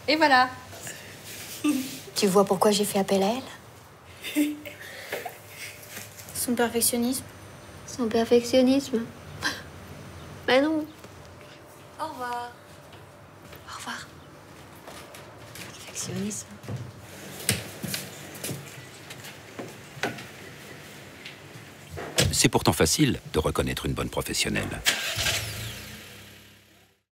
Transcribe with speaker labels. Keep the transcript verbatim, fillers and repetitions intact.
Speaker 1: Et voilà.
Speaker 2: Tu vois pourquoi j'ai fait appel à elle?
Speaker 3: Son perfectionnisme.
Speaker 2: Son perfectionnisme. Ben non.
Speaker 1: Au revoir.
Speaker 2: Au revoir. Perfectionnisme.
Speaker 4: C'est pourtant facile de reconnaître une bonne professionnelle.